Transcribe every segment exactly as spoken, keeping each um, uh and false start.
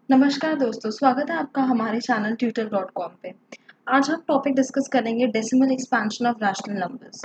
नमस्कार दोस्तों, स्वागत है आपका हमारे चैनल ट्यूटर डॉट कॉम पे। आज हम टॉपिक डिस्कस करेंगे decimal expansion of rational numbers.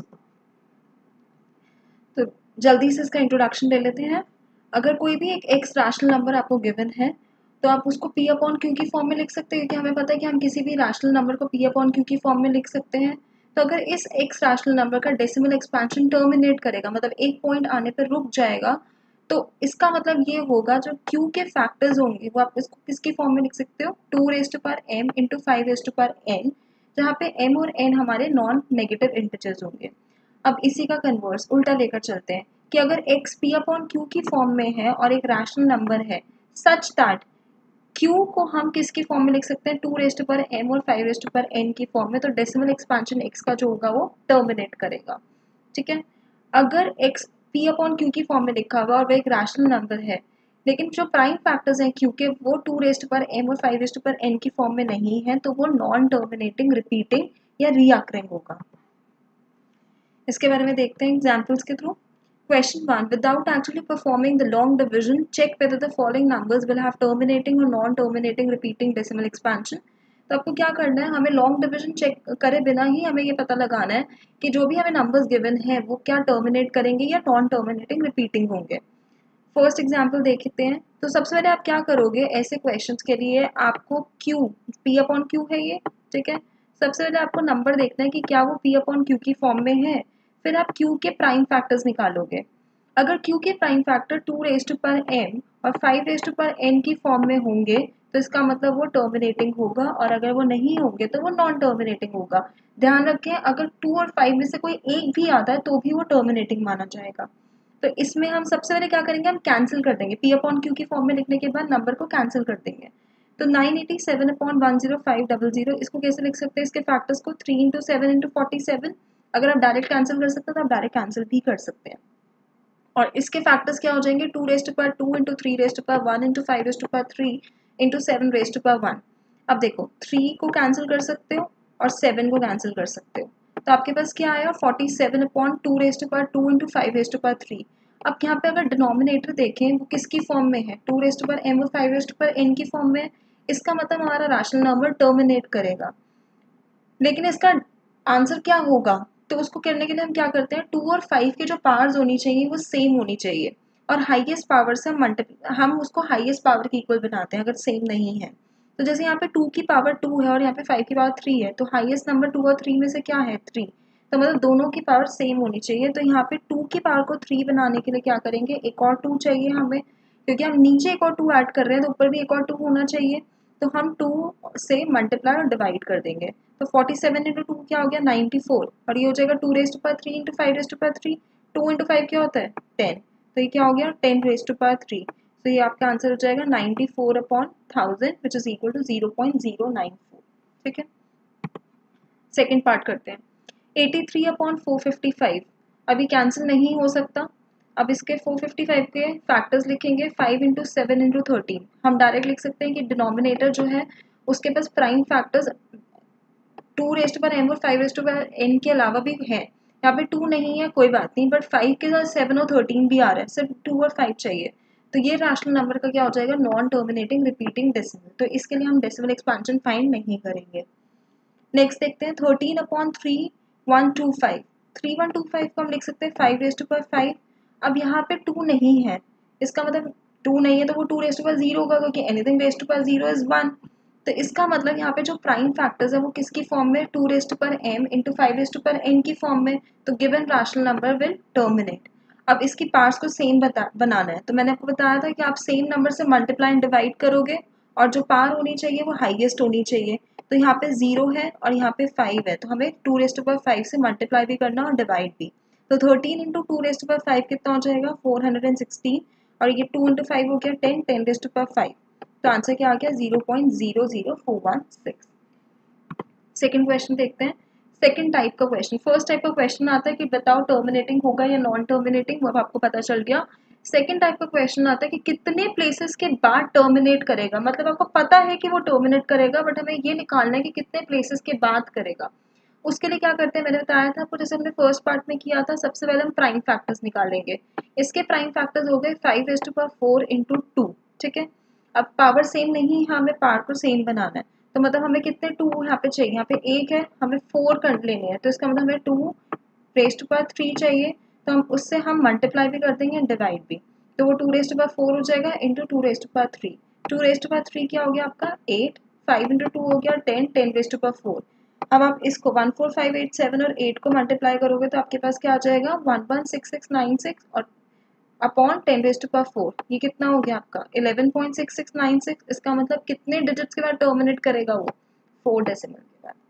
तो जल्दी से इसका इंट्रोडक्शन ले लेते हैं। अगर कोई भी एक एक्स रैशनल नंबर आपको गिवन है तो आप उसको पी अपॉन क्यू की फॉर्म में लिख सकते हैं, क्योंकि हमें पता है कि हम किसी भी रैशनल नंबर को पी अपॉन क्यू की फॉर्म में लिख सकते हैं। तो अगर इस एक्स रैशनल नंबर का डेसिमल एक्सपेंशन टर्मिनेट करेगा, मतलब एक पॉइंट आने पर रुक जाएगा, तो इसका मतलब ये होगा जो q के फैक्टर्स होंगे वो आप इसको किसकी फॉर्म में लिख सकते हो, two raise to power m into five raise to power n, जहाँ पे m और n हमारे नॉन नेगेटिव इंटीजर्स होंगे। अब इसी का कन्वर्स उल्टा लेकर चलते हैं कि अगर x p अपॉन q की फॉर्म में है और एक रैशनल नंबर है सच दैट q को हम किसकी फॉर्म में लिख सकते हैं, two raise to power m और five raise to power n की फॉर्म में, तो डेसिमल एक्सपेंशन x का जो होगा वो टर्मिनेट करेगा। ठीक है, अगर x p अपॉन क्यू की फॉर्म में लिखा हुआ और वह एक रैशनल नंबर है, लेकिन जो प्राइम फैक्टर्स हैं क्यू के वो टू रेज पर m और फाइव रेज पर n की फॉर्म में नहीं है, तो वो नॉन टर्मिनेटिंग, रिपीटिंग या रीअकरिंग होगा। इसके बारे में देखते हैं एग्जाम्पल्स के through. Question one, without actually performing the long division check whether the following numbers will have terminating और non terminating repeating decimal expansion. तो आपको क्या करना है, हमें लॉन्ग डिविजन चेक करे बिना ही हमें ये पता लगाना है कि जो भी हमें नंबर्स गिवन है वो क्या टर्मिनेट करेंगे या नॉन टर्मिनेटिंग रिपीटिंग होंगे। फर्स्ट एग्जाम्पल देखते हैं। तो सबसे पहले आप क्या करोगे, ऐसे क्वेश्चंस के लिए आपको क्यू पी अपॉन क्यू है ये, ठीक है। सबसे पहले आपको नंबर देखना है कि क्या वो पी अपॉन क्यू की फॉर्म में है, फिर आप क्यू के प्राइम फैक्टर्स निकालोगे। अगर क्यू के prime factor two raise to पर एम और फाइव रेज टू पर एन की फॉर्म में होंगे तो इसका मतलब वो टर्मिनेटिंग होगा, और अगर वो नहीं होंगे तो वो नॉन टर्मिनेटिंग होगा। ध्यान रखें, अगर टू और फाइव में से कोई एक भी आता है तो भी वो टर्मिनेटिंग माना जाएगा। तो इसमें हम सबसे पहले क्या करेंगे, हम कैंसिल कर देंगे, पी अपॉन क्यू की फॉर्म में लिखने के बाद नंबर को कैंसिल कर देंगे। तो nine eighty seven upon one zero five double zero, इसको कैसे लिख सकते हैं, इसके फैक्टर्स को three into seven into forty seven. अगर आप डायरेक्ट कैंसिल कर सकते हैं तो आप डायरेक्ट कैंसिल भी कर सकते हैं। और इसके फैक्टर्स क्या हो जाएंगे, two raise to power two into three raise to power one into five raise to power three into seven raise to power one. अब देखो, थ्री को कैंसिल कर सकते हो और सेवन को कैंसिल कर सकते हो, तो आपके पास क्या आया, forty seven upon two raise to power two into five raise to power three. अब यहाँ पे अगर डिनोमिनेटर देखें वो किसकी फॉर्म में है, two raise to power M और five raise to power N की फॉर्म में है। इसका मतलब हमारा रैशनल नंबर टर्मिनेट करेगा, लेकिन इसका आंसर क्या होगा, तो उसको करने के लिए हम क्या करते हैं, टू और फाइव की जो पावर्स होनी चाहिए वो सेम होनी चाहिए, और हाईएस्ट पावर से हम मल्टीप्लाई हम उसको हाईएस्ट पावर के इक्वल बनाते हैं अगर सेम नहीं है। तो जैसे यहाँ पे टू की पावर टू है और यहाँ पे फाइव की पावर थ्री है, तो हाईएस्ट नंबर टू और थ्री में से क्या है, थ्री। तो मतलब दोनों की पावर सेम होनी चाहिए। तो यहाँ पे टू की पावर को थ्री बनाने के लिए क्या करेंगे, एक और टू चाहिए हमें, क्योंकि हम नीचे एक और टू ऐड कर रहे हैं तो ऊपर भी एक और टू होना चाहिए। तो हम टू से मल्टीप्लाई और डिवाइड कर देंगे। तो फोर्टी सेवन इंटू टू क्या हो गया, नाइन्टी फोर, और ये हो जाएगा two raise to power three into five raise to power three. Two into five क्या होता है, टेन, तो ये क्या हो गया, ten raise to power three. तो ये आपका आंसर हो जाएगा ninety four upon thousand which is equal to zero point zero nine four. ठीक है, सेकेंड पार्ट करते हैं। Eighty three upon four fifty five, अभी कैंसिल नहीं हो सकता। अब इसके फोर फिफ्टी फाइव के फैक्टर्स लिखेंगे, five into seven into thirteen. हम डायरेक्ट लिख सकते हैं कि डिनोमिनेटर जो है उसके पास prime factors two raised power M और फाइव रेस्ट पर एन के अलावा भी है। यहाँ पे टू नहीं है कोई बात नहीं, बट फाइव के साथ सेवन और थर्टीन भी आ रहा है, सिर्फ टू और फाइव चाहिए। तो ये रैशनल नंबर का क्या हो जाएगा, नॉन टर्मिनेटिंग रिपीटिंग डेसिमल। तो इसके लिए हम डेसिमल एक्सपेंशन फाइंड नहीं करेंगे। नेक्स्ट देखते हैं, thirteen upon three one two five. Three one two five को हम लिख सकते हैं फाइव रेस्ट पर फाइव। अब यहाँ पे टू नहीं है, इसका मतलब टू नहीं है तो वो टू रेस्ट पर जीरो होगा, क्योंकि anything raised power zero is one. तो इसका मतलब यहाँ पे जो प्राइम फैक्टर्स है वो किसकी फॉर्म में, two raised power M into five raised power N की फॉर्म में। तो given rational number will terminate. अब इसकी पार्ट्स को सेम बता बनाना है, तो मैंने आपको बताया था कि आप सेम नंबर से मल्टीप्लाई एंड डिवाइड करोगे, और जो पार होनी चाहिए वो हाईएस्ट होनी चाहिए। तो यहाँ पे जीरो है और यहाँ पे फाइव है, तो हमें टू रेस्ट पर फाइव से मल्टीप्लाई भी करना और डिवाइड भी। तो thirteen into two raised power five कितना हो जाएगा, फोर हंड्रेड एंड सिक्सटीन, और ये टू इंटू फाइव हो गया ten, ten raised power five. तो आंसर क्या आ गया, zero point zero zero four one six. Second question देखते हैं। सेकेंड टाइप का क्वेश्चन, फर्स्ट टाइप का क्वेश्चन आता है कि बताओ टर्मिनेटिंग होगा या नॉन टर्मिनेटिंग, वो आपको पता चल गया। सेकेंड टाइप का क्वेश्चन आता है कि कितने प्लेसेस के बाद टर्मिनेट करेगा, मतलब आपको पता है कि वो टर्मिनेट करेगा बट हमें ये निकालना है कि कितने प्लेसेस के बाद करेगा। उसके लिए क्या करते हैं, मैंने बताया था आपको, जैसे हमने फर्स्ट पार्ट में किया था, सबसे पहले हम प्राइम फैक्टर्स निकालेंगे। इसके प्राइम फैक्टर्स हो गए five raise to power four into two, ठीक है। अब पावर सेम नहीं है, हमें पावर को सेम बनाना है, तो मतलब हमें कितने टू यहाँ पे चाहिए, यहाँ पे एक है, हमें फोर कर लेने हैं, तो इसका मतलब हमें two raised to power three चाहिए, तो हम उससे हम मल्टीप्लाई भी कर देंगे डिवाइड भी, तो वो two raised to power four हो जाएगा into two raised to power three. Two raised to power three क्या हो गया आपका एट, फाइव इंटू टू हो गया ten, ten raised to power four. अब आप इसको one four five eight seven और एट को मल्टीप्लाई करोगे तो आपके पास क्या आ जाएगा one one six six nine six और upon ten raised to power four. ये कितना हो गया आपका eleven point six six nine six. इसका मतलब कितने डिजिट्स के बाद टर्मिनेट करेगा वो, फोर डेसिमल के बाद।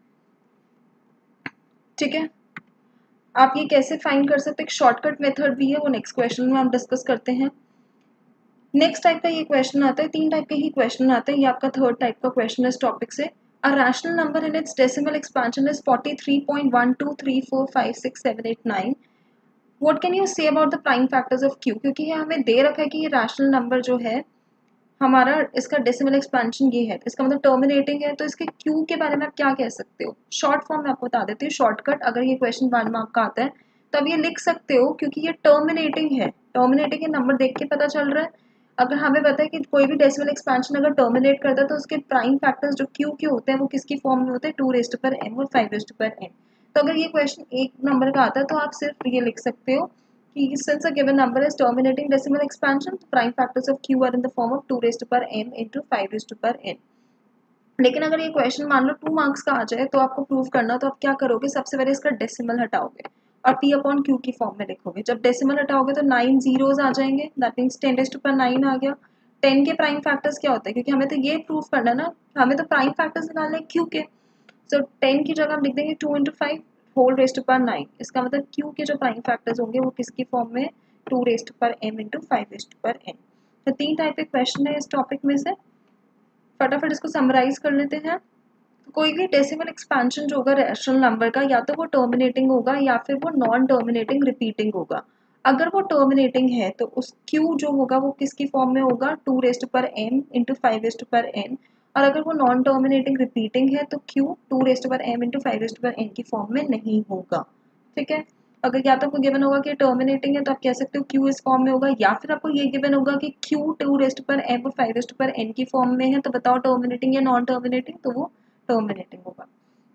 ठीक है, आप ये कैसे फाइंड कर सकते हैं, एक शॉर्टकट मेथड भी है, वो नेक्स्ट क्वेश्चन में हम डिस्कस करते हैं। नेक्स्ट टाइप का ये क्वेश्चन आता है, तीन टाइप के ही क्वेश्चन आते हैं, ये आपका थर्ड टाइप का क्वेश्चन है इस टॉपिक से। A rational number in its decimal expansion is forty-three point one two three four five six seven eight nine. What can you say about the prime factors of Q? क्योंकि ये हमें दे रखा है कि ये रैशनल नंबर जो है हमारा, इसका डेसिमल एक्सपेंशन ये है, इसका मतलब टर्मिनेटिंग है, तो इसके Q के बारे में आप क्या कह सकते हो। शॉर्ट फॉर्म में आपको बता देती हूँ, शॉर्टकट, अगर ये क्वेश्चन वन मार्क का आता है तो आप ये लिख सकते हो, क्योंकि ये टर्मिनेटिंग है, टर्मिनेटिंग है नंबर देख के पता चल रहा है। अगर हमें पता है कि कोई भी डेसिमल एक्सपेंशन अगर टर्मिनेट करता है तो उसके प्राइम फैक्टर्स जो क्यू के होते हैं वो किसकी फॉर्म में होते हैं, टू रेस्ट पर एम और फाइव रेस्ट पर एन। तो अगर ये क्वेश्चन एक नंबर का आता है तो आप सिर्फ ये लिख सकते हो कि since a given number is terminating decimal expansion, prime factors of Q are in the form of two raised power M into five raised power N. लेकिन अगर ये क्वेश्चन मान लो टू मार्क्स का आ जाए तो आपको प्रूव करना, तो आप क्या करोगे, सबसे पहले इसका डेसिमल हटाओगे और पी अपॉन क्यू की फॉर्म में लिखोगे। जब डेसिमल हटाओगे तो नाइन जीरोज आ जाएंगे, that means ten raised power nine आ गया। टेन के प्राइम फैक्टर्स क्या होते हैं, क्योंकि हमें तो ये प्रूव करना है ना, हमें तो प्राइम फैक्टर्स निकालने हैं क्यू के। सो टेन की जगह हम लिख देंगे two into five whole raised power nine. इसका मतलब क्यू के जो प्राइम फैक्टर्स होंगे वो किसकी फॉर्म में, two raised power M into five raised power N. तो तीन टाइप के क्वेश्चन है इस टॉपिक में से, फटाफट इसको समराइज कर लेते हैं। कोई भी डेसिमल एक्सपेंशन जो होगा रैशनल नंबर का, या तो वो टर्मिनेटिंग होगा या फिर वो नॉन टर्मिनेटिंग रिपीटिंग होगा। अगर वो टर्मिनेटिंग है तो उस क्यू जो होगा वो किसकी फॉर्म में होगा, two raised power M into five raised power N. और अगर वो नॉन टर्मिनेटिंग रिपीटिंग है तो Q two raised power M into five raised power N की फॉर्म में नहीं होगा। ठीक है, अगर या तो आपको गिवन होगा कि टर्मिनेटिंग है तो आप कह सकते हो क्यू इस फॉर्म में होगा, या फिर आपको ये गिवन होगा कि Q two raised power M और फाइव रेस्ट पर एन की फॉर्म में है, तो बताओ टर्मिनेटिंग या नॉन टर्मिनेटिंग, तो वो टर्मिनेटिंग होगा।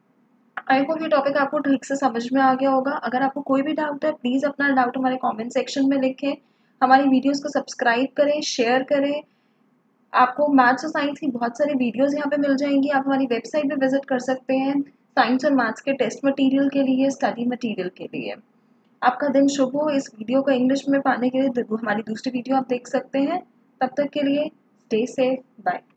आई होप ये टॉपिक आपको ठीक से समझ में आ गया होगा। अगर आपको कोई भी डाउट है प्लीज़ अपना डाउट हमारे कमेंट सेक्शन में लिखें, हमारी वीडियोस को सब्सक्राइब करें, शेयर करें। आपको मैथ्स और साइंस की बहुत सारी वीडियोस यहाँ पे मिल जाएंगी, आप हमारी वेबसाइट पे विजिट कर सकते हैं साइंस और मैथ्स के टेस्ट मटेरियल के लिए, स्टडी मटेरियल के लिए। आपका दिन शुभ हो। इस वीडियो को इंग्लिश में पाने के लिए हमारी दूसरी वीडियो आप देख सकते हैं। तब तक के लिए स्टे सेफ, बाय।